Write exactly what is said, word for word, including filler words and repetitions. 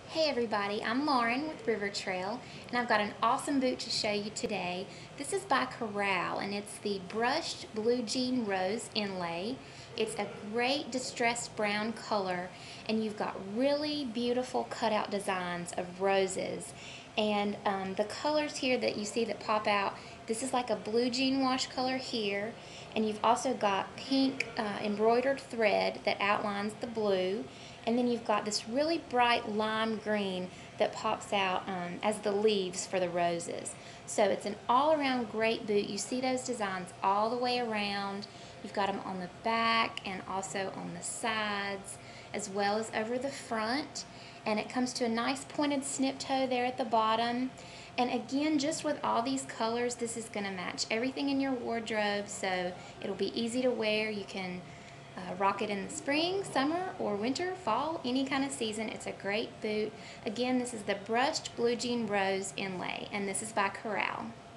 Hey everybody, I'm Lauren with River Trail, and I've got an awesome boot to show you today. This is by Corral, and it's the brushed blue jean rose inlay. It's a great distressed brown color, and you've got really beautiful cutout designs of roses. And um, the colors here that you see that pop out, this is like a blue jean wash color here, and you've also got pink uh, embroidered thread that outlines the blue. And then you've got this really bright lime green that pops out um, as the leaves for the roses. So it's an all-around great boot. You see those designs all the way around. You've got them on the back and also on the sides, as well as over the front. And it comes to a nice pointed snip toe there at the bottom. And again, just with all these colors, this is going to match everything in your wardrobe, so it'll be easy to wear. You can Uh, rock it in the spring, summer, or winter, fall, any kind of season. It's a great boot. Again, this is the brushed blue jean rose inlay, and this is by Corral.